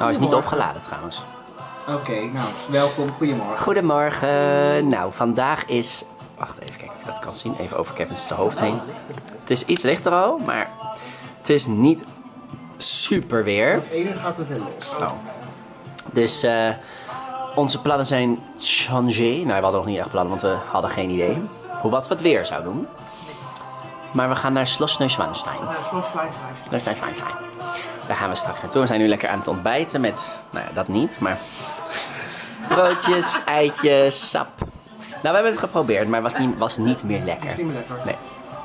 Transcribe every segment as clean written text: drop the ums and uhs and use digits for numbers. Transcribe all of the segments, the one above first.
hij is niet opgeladen trouwens. Oké, nou, welkom. Goedemorgen. Goedemorgen. Nou, vandaag is... Wacht even kijken of je dat kan zien. Even over Kevin's hoofd heen. Het is iets lichter al, maar het is niet super weer. Op 1 uur gaat het weer los. Oh. Dus onze plannen zijn changé. Nou, we hadden nog niet echt plannen, want we hadden geen idee wat we het weer zouden doen. Maar we gaan naar Schloss Neuschwanstein. Daar gaan we straks naartoe. We zijn nu lekker aan het ontbijten met, nou ja, dat niet, maar broodjes, eitjes, sap. Nou, we hebben het geprobeerd, maar het was niet meer lekker. Niet meer lekker. Nee.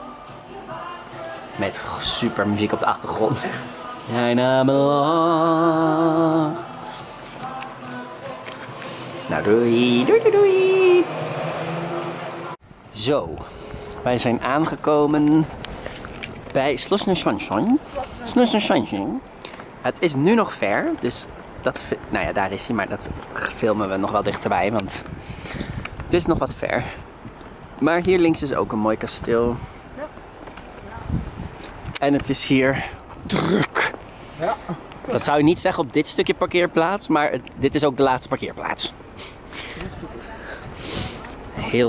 Met super muziek op de achtergrond. Jij naam lacht. Nou, doei, doei, doei, doei. Zo, wij zijn aangekomen bij Schloss Neuschwanstein. Het is nu nog ver, dus dat, nou ja, daar is hij, maar dat filmen we nog wel dichterbij, want dit is nog wat ver. Maar hier links is ook een mooi kasteel. En het is hier druk. Ja. Dat zou je niet zeggen op dit stukje parkeerplaats, maar dit is ook de laatste parkeerplaats. Heel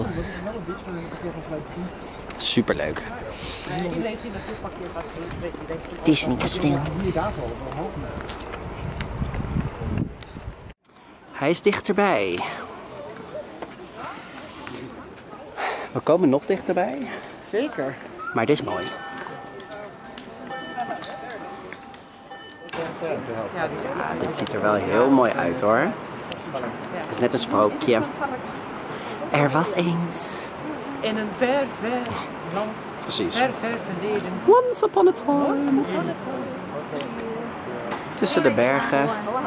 superleuk. Disney kasteel. Hij is dichterbij. We komen nog dichterbij. Zeker. Maar dit is mooi. Ja, dit ziet er wel heel mooi uit hoor. Het is net een sprookje. Er was eens. In een ver, ver land. Precies. Ver, ver verleden. Once upon a time. Tussen de bergen.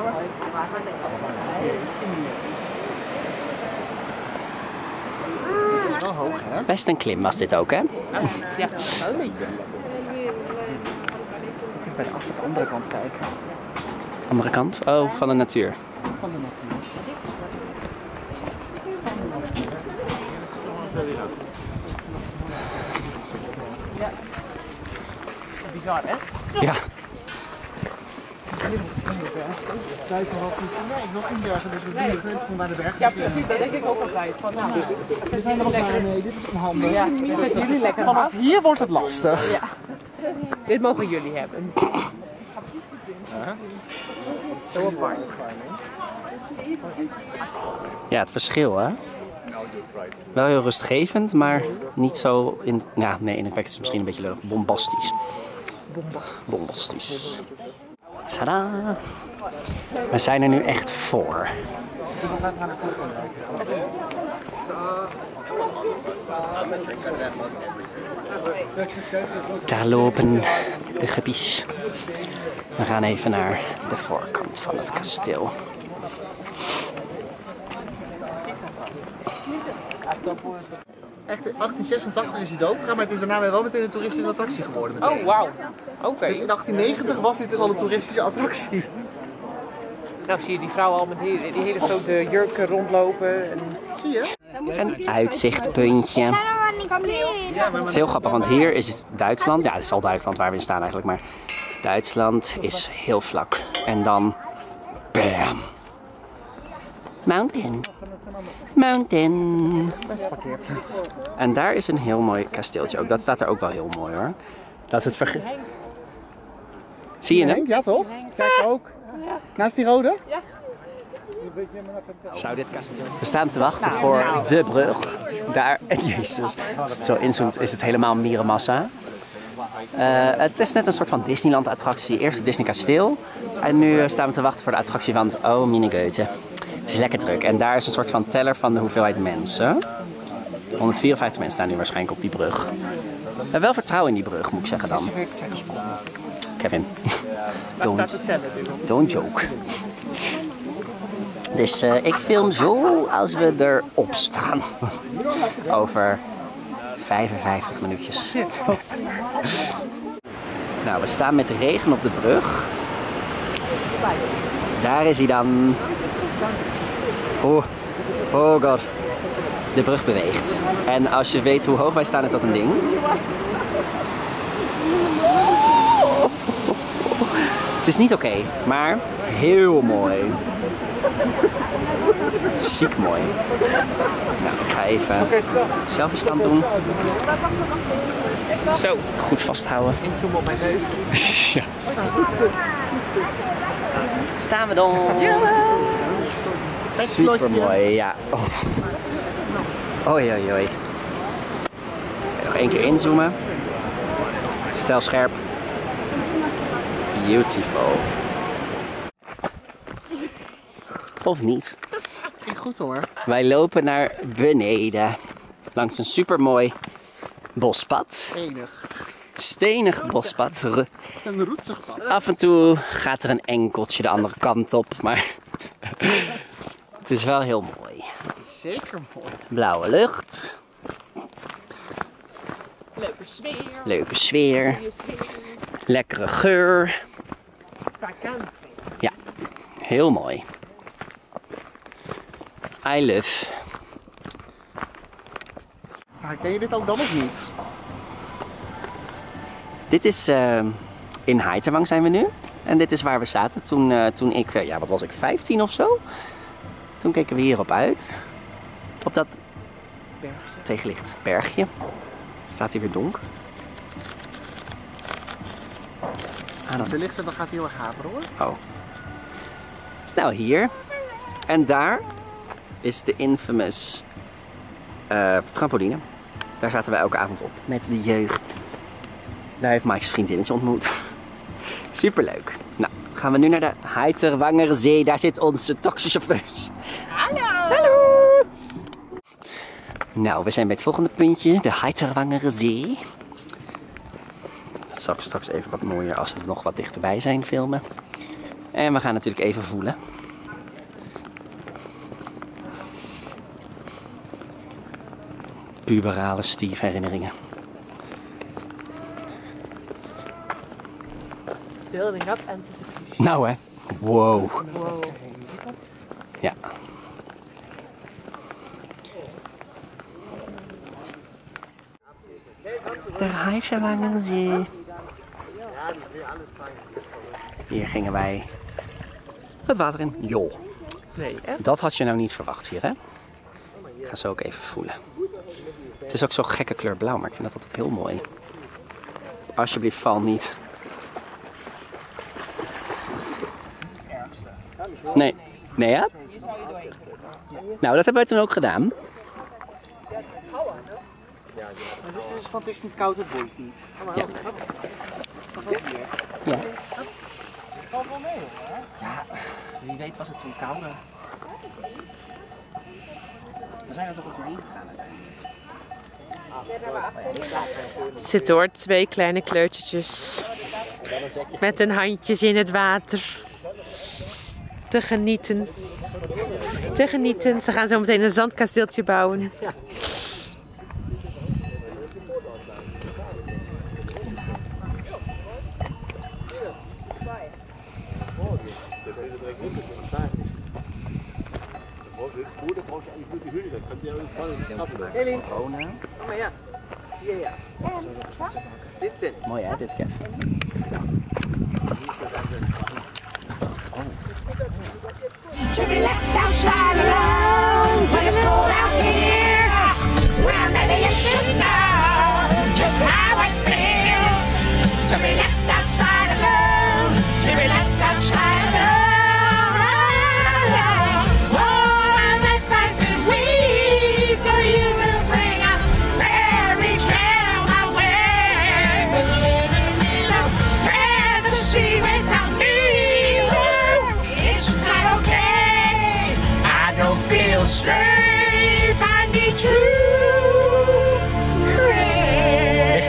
Het is wel hoog, hè? Best een klim was dit ook, hè? Ja, wel een beetje. Ik ga bij de andere kant kijken. Andere kant? Oh, van de natuur. Van de natuur. Ja. Bizar, hè? Ja. Buiten had niet. Nee, ik wil inbergen, dus we doen de grens van waar de berg. Ja, precies. Dat denk ik ook altijd. Van, nou, We zijn er nog bij. Nee, dit is onhandig. ja, dat zetten jullie lekker Vanaf af. hier wordt het lastig. Ja. Dit mogen jullie hebben. Zo apart. Ja, het verschil, hè? Wel heel rustgevend, maar niet zo in... Ja, nee, in effect is het misschien een beetje lullig. Bombastisch. Bombastisch. Tadaa! We zijn er nu echt voor. Daar lopen de guppies. We gaan even naar de voorkant van het kasteel. Echt, in 1886 is hij doodgegaan, maar het is daarna weer wel meteen een toeristische attractie geworden. Meteen. Oh, wauw. Oké. Dus in 1890 was dit dus al een toeristische attractie. Nou zie je die vrouw al met die hele grote jurken rondlopen. En... Zie je? Een uitzichtpuntje. Het is heel grappig, want hier is het Duitsland. Ja, het is al Duitsland waar we in staan eigenlijk, maar Duitsland is heel vlak. En dan... Bam! Mountain. Mountain. En daar is een heel mooi kasteeltje ook. Dat staat er ook wel heel mooi hoor. Dat is het Zie je hem? Ja toch? Kijk ook. Naast die rode? Zou dit kasteel... We staan te wachten voor de brug. Daar, en jezus, als het zo inzoomt is het helemaal mierenmassa. Het is net een soort van Disneyland attractie. Eerst het Disney kasteel. En nu staan we te wachten voor de attractie van Oh mine Goethe. Het is lekker druk. En daar is een soort van teller van de hoeveelheid mensen. 154 mensen staan nu waarschijnlijk op die brug. We hebben wel vertrouwen in die brug, moet ik zeggen dan. Kevin, don't joke. Dus ik film zo als we erop staan. Over 55 minuutjes. Nou, we staan met de regen op de brug. Daar is hij dan. Oh god. De brug beweegt. En als je weet hoe hoog wij staan, is dat een ding. Het is niet oké, maar heel mooi. Ziek mooi. Nou, ik ga even selfie-stand doen. Zo. Goed vasthouden. Inzoomen op mijn neus. Ja. Staan we dan? Super mooi, ja. Oh. Oei, oei, oei. Nog één keer inzoomen. Stel scherp. Beautiful. Of niet? Het ging goed hoor. Wij lopen naar beneden. Langs een supermooi bospad. Enig. Stenig bospad. Een roetsig pad. Af en toe gaat er een enkeltje de andere kant op, maar het is wel heel mooi. Het is zeker mooi. Blauwe lucht, Leuke sfeer. leuke sfeer, Goeie sfeer. lekkere geur. Vakantie. Ja, heel mooi. I love. Maar ken je dit ook dan nog niet? Dit is in Heiterwang zijn we nu. En dit is waar we zaten toen ik, ja wat was ik, 15 of zo? Toen keken we hierop uit. Op dat Bergje. tegenlicht bergje. Staat hier weer donker. Als het licht zit, dan gaat hij heel erg haperen hoor. Oh. Nou, hier. En daar is de infamous trampoline. Daar zaten we elke avond op met de jeugd. Daar heeft Mike's vriendinnetje ontmoet. Superleuk. Nou, gaan we nu naar de Heiterwangerzee. Daar zit onze taxichauffeurs. Hallo. Hallo! Nou, we zijn bij het volgende puntje. De Heiterwangerzee. Dat zal ik straks even wat mooier als we nog wat dichterbij zijn filmen. En we gaan natuurlijk even voelen. Puberale Steve herinneringen. Building up anticipation. Nou hè. Wow. Wow. Ja. De Heiterwangerzee. Hier gingen wij het water in. Joh. Nee, echt? Dat had je nou niet verwacht hier, hè? Ik ga zo ook even voelen. Het is ook zo'n gekke kleur blauw, maar ik vind dat altijd heel mooi. Alsjeblieft, val niet. Nee. Nee, hè? Nou, dat hebben wij toen ook gedaan. Maar dit is van het is niet koud, het boeit niet. Ja. Ja. Valt wel mee hoor. Ja, wie weet was het toen kouder. We zijn er toch ook doorheen gegaan uiteindelijk. Zit hoor, 2 kleine kleutertjes. Met hun handjes in het water. Te genieten. Te genieten. Ze gaan zo meteen een zandkasteeltje bouwen. Elin, Corona. kom maar ja. Hier ja. Dit zit. Mooi hè, dit Kev. To be left outside alone when it's cold out here. Well, maybe you should know just how it feels to be left outside alone. To be left outside alone. Oh, and I find it weak for you to bring a fairy tale my way. No fantasy without me. It's not okay. I don't feel safe. I need true grace.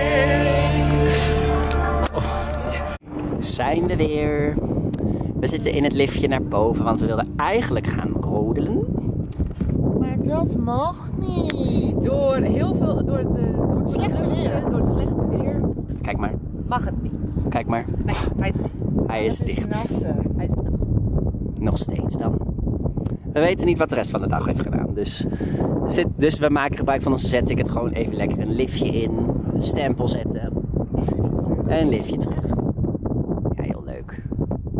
Zijn we weer. We zitten in het liftje naar boven, want we wilden eigenlijk gaan rodelen. Maar dat mag niet. Door heel veel, door het Slechte weer. Door het slechte weer. Kijk maar, Mag het niet. kijk maar. Nee, hij is dicht. Hij is dicht. Nassen. Hij is dicht. Nog steeds dan. We weten niet wat de rest van de dag heeft gedaan. Dus we maken gebruik van ons zetticket. Gewoon even lekker een liftje in. Een stempel zetten. En een liftje terug. Ja, heel leuk.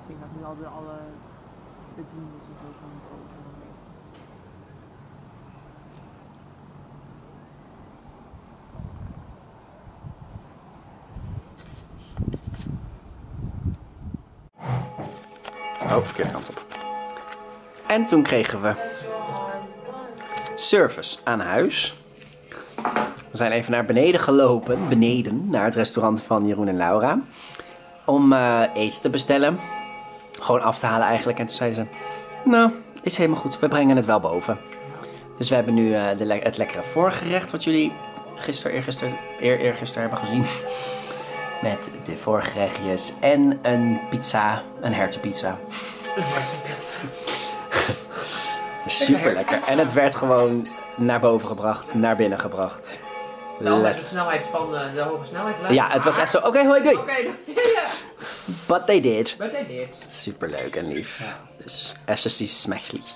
Ik denk dat nu al alle bediendes en zo van het over. Oh, verkeerde kant op. En toen kregen we service aan huis. We zijn even naar beneden gelopen, naar het restaurant van Jeroen en Laura. Om eten te bestellen. Gewoon af te halen eigenlijk. En toen zeiden ze, nou, is helemaal goed, we brengen het wel boven. Dus we hebben nu het lekkere voorgerecht wat jullie eergisteren hebben gezien. Met de voorgerechtjes en een pizza, een hertenpizza. Super lekker. En het werd gewoon naar boven gebracht, naar binnen gebracht. Wel met de snelheid van de hoge snelheidslijn. Ja, het was echt zo, oké, hoi, doei. Oké, But they did. But they did. Super leuk en lief. Ja. Dus, es ist smakelijk.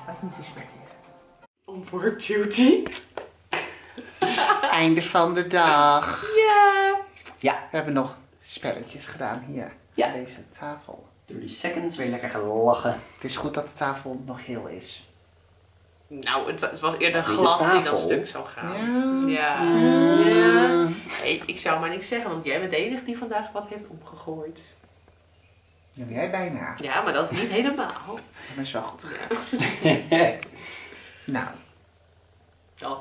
On work duty. Einde van de dag. Ja. Ja. We hebben nog spelletjes gedaan hier. Ja. Aan deze tafel. 30 seconds, weer lekker gaan lachen. Het is goed dat de tafel nog heel is. Nou, het was eerder Niet glas de die dan tafel. stuk zou gaan. Ja. Ja. Hey, ik zou maar niks zeggen, want jij bent de enige die vandaag wat heeft omgegooid. Ja, jij bijna. Ja, maar dat is niet helemaal. Dat is wel goed gegaan. Nou, Dat.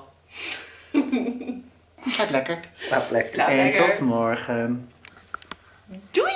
gaat lekker. Slaap lekker. Slaap En lekker. tot morgen. Doei!